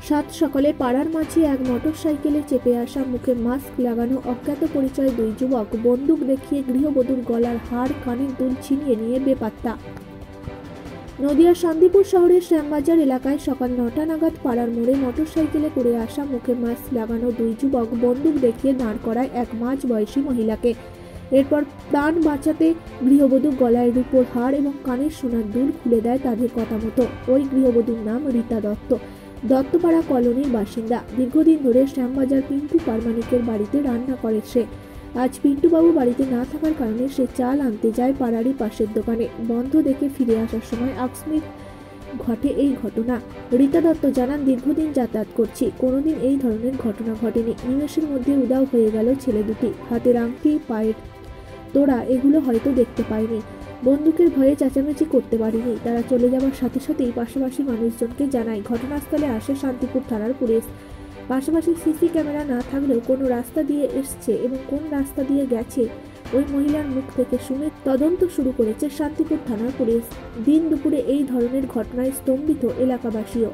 সাত সকালে পাড়ার মাঝে এক মোটরসাইকেলে চেপে আসা মুখে মাস্ক লাগানো অজ্ঞাত পরিচয় দুই যুবক বন্দুক দেখিয়ে গৃহবধূর গলার হাড় কানের দুল ছিনিয়ে নিয়ে বেপাত্তা। নদিয়ার শান্তিপুর শহরের শ্যামবাজার এলাকায় সকাল ৯টা নাগাদ পাড়ার মোড়ে মোটরসাইকেলে করে আসা মুখে মাস্ক লাগানো দুই যুবক বন্দুক দেখিয়ে দাঁড় করায় এক মাঝবয়সী মহিলাকে। এরপর প্রাণ বাঁচাতে গৃহবধূ গলায় রূপোর হাড় এবং কানের সোনার দুল খুলে দেয় তাদের কথা মতো। ওই গৃহবধূর নাম রীতা দত্ত, দত্তপাড়া কলোনির বাসিন্দা। দীর্ঘদিন ধরে শ্যামবাজার পিন্টু পারমানিকের বাড়িতে রান্না করে সে। আজ পিন্টুবাবু বাড়িতে না থাকার কারণে সে চাল আনতে যায় পাড়ারই পাশের দোকানে। বন্ধ দেখে ফিরে আসার সময় আকস্মিক ঘটে এই ঘটনা। রীতা দত্ত জানান, দীর্ঘদিন যাতায়াত করছি, কোনোদিন এই ধরনের ঘটনা ঘটেনি। নিমেষের মধ্যে উধাও হয়ে গেল ছেলে দুটি। হাতের আংটি, পায়ের তোড়া এগুলো হয়তো দেখতে পাইনি। বন্দুকের ভয়ে চেঁচামেচি করতে পারিনি। তারা চলে যাওয়ার সাথে সাথেই পাশাপাশি মানুষজনকে জানায়। ঘটনাস্থলে আসে শান্তিপুর থানার পুলিশ। পাশাপাশি সিসি ক্যামেরা না থাকলেও কোনো রাস্তা দিয়ে এসছে এবং কোন রাস্তা দিয়ে গেছে ওই মহিলার মুখ থেকে শুনে তদন্ত শুরু করেছে শান্তিপুর থানার পুলিশ। দিন দুপুরে এই ধরনের ঘটনায় স্তম্ভিত এলাকাবাসীও।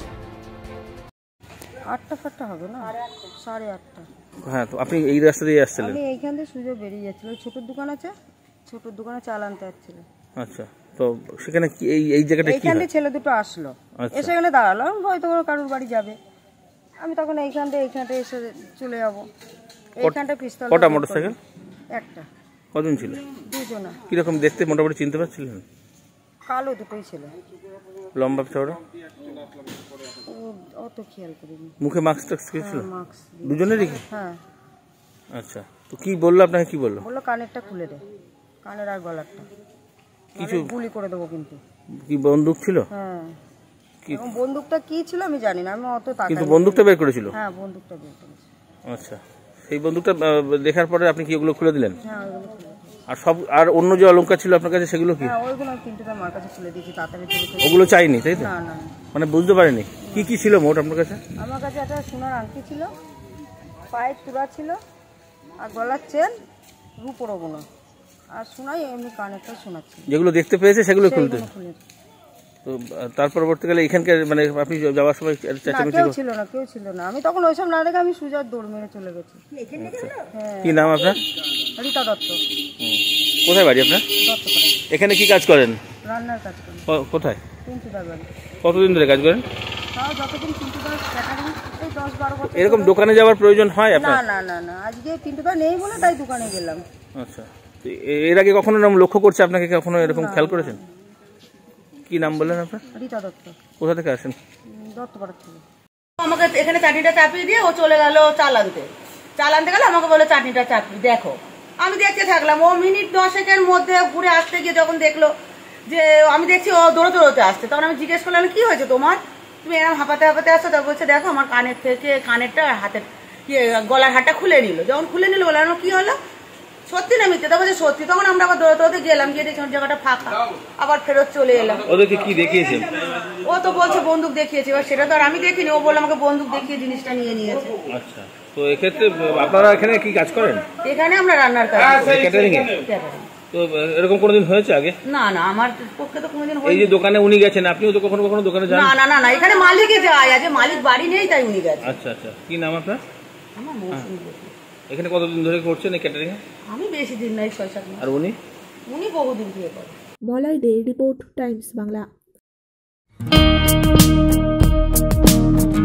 ৮টা হবে না, ৮:30। হ্যাঁ, তো আপনি এই রাস্তা দিয়ে আসছিলেন? আমি এইখান থেকে সুযোগ বেরিয়ে যাচ্ছিল, ওই ছোটোর দোকান আছে, ছোটোর দোকানে চাল আনতে যাচ্ছিল। আচ্ছা, তো সেখানে কি এই জায়গাটা কি? এইখান থেকে ছেলে দুটো আসলো, এসে এখানে দাঁড়ালো, হয়তো কারোর বাড়ি যাবে। আমি তখন এইখান থেকে এসে চলে যাবো। এইখানটা পিস্তল। কটা মোটরসাইকেল? একটা। কজন ছিল? দুজনা। কিরকম দেখতে মোটামুটি চিনতে পারছিলেন? কালো দুটোই ছিল। লম্বা চওড়া? অত খেয়াল করিনি। মুখে মাস্ক টাস্ক ছিল? মাস্ক দুজনেরই? হ্যাঁ। আচ্ছা, তো কি বললো আপনাকে? কি বললো? বললো কানেরটা খুলে দে, কানের আর গলারটা, কিছু গুলি করে দেবো। কিন্তু কি বন্দুক ছিল? হ্যাঁ। এবং বন্দুকটা কি ছিল আমি জানি না, আমি অত তাকাইনি। কিন্তু বন্দুকটা বের করেছিল? হ্যাঁ, বন্দুকটা বের করেছে। আচ্ছা, সেই বন্দুকটা দেখার পরে আপনি কি ওগুলো খুলে দিলেন? হ্যাঁ, ওগুলো খুলে। আর সব আর অন্য যে অলংকার ছিল আপনার কাছে সেগুলো কি? হ্যাঁ, ওইগুলো পিন্টুটা আমার কাছে খুলে দিয়েছি তাড়াতাড়ি। ওগুলো চাইনি তাই তো? না না, মানে বুঝতে পারেনি কি কি ছিল মোট আপনার কাছে? আমার কাছে একটা সোনার আংটি ছিল, পায়ের তোড়া ছিল, আর গলার চেন, রূপোর ওগুলো, আর সোনাই এমনি কানেরটা শোনাচ্ছিল। যেগুলো দেখতে পেয়েছে সেগুলো খুলতে। তো তার পরবর্তীকালে এখানকার মানে আপনি যাওয়ার সময় কেউ ছিল না। আমি তখন ওইসব না দেখে আমি সুজার দৌড় মেরে চলে গেছি। কি নাম আপনার? রীতা দত্ত। কোথায় বাড়ি আপনার? দত্তপাড়া। এখানে কি কাজ করেন? রান্নার কাজ করেন। কোথায়? পিন্টুদার বাড়ি। কতদিন ধরে কাজ করেন? তাও যতদিন পিন্টুদার ক্যাটারিং, এই 10-12 বছর। এরকম দোকানে যাওয়ার প্রয়োজন হয় আপনার? না, আজকে পিন্টুদা নেই বলে তাই দোকানে গেলাম। আচ্ছা, এর আগে কখনো নাম লক্ষ্য করছে আপনাকে? কখনো এরকম খেয়াল করেছেন? কি নাম বললেন আপনার? রীতা দত্ত। কোথা থেকে আসেন? দত্তপাড়া থেকে। আমাকে এখানে চাটনিটা চাপিয়ে দিয়ে ও চলে গেল চাল আনতে গেলে আমাকে বলে চাটনিটা চাপিয়ে দেখো। আমি দেখতে থাকলাম। ও মিনিট 10-এর মধ্যে ঘুরে আসতে গিয়ে যখন দেখলো যে আমি দেখছি ও দৌড়তে আসছে, তখন আমি জিজ্ঞেস করলাম কি হয়েছে তোমার, তুমি এরকম হাঁপাতে আসছো? তারপর বলছে দেখো আমার কানের থেকে কানেরটা হাতের গলার হাতটা খুলে নিল। যখন খুলে নিল বলে কি হলো, সত্যি না মিথ্যে? তখন সত্যি। তখন আমরা আবার দৌড়তে গেলাম, গিয়ে দেখছি জায়গাটা ফাঁকা, আবার ফেরত চলে এলাম। ওদেরকে কি দেখিয়েছে? ও তো বলছে বন্দুক দেখিয়েছে, এবার সেটা তো আর আমি দেখিনি। ও বললো আমাকে বন্দুক দেখিয়ে জিনিসটা নিয়ে নিয়েছে। আচ্ছা, তো এক্ষেত্রে আপনারা এখানে কি কাজ করেন? এখানে আমরা রান্নার কাজ। ক্যাটারিং এ? তো এরকম কোনোদিন হয়েছে আগে? না, আমার পক্ষে তো কোনোদিন হয়নি। এই যে দোকানে উনি গেছেন, আপনিও তো কখনো দোকানে যান? না, এখানে মালিকই যায়, আজ মালিক বাড়ি নেই তাই উনি গেছে। আচ্ছা, কি নাম আপনার? আমার মৌসুমী। এখানে কতদিন ধরে করছেন এই ক্যাটারিং এ? আমি বেশি দিন নাই, 6-7 মাস। আর উনি বহুদিন থেকে করেন। Malay Dey, report, Times Bangla.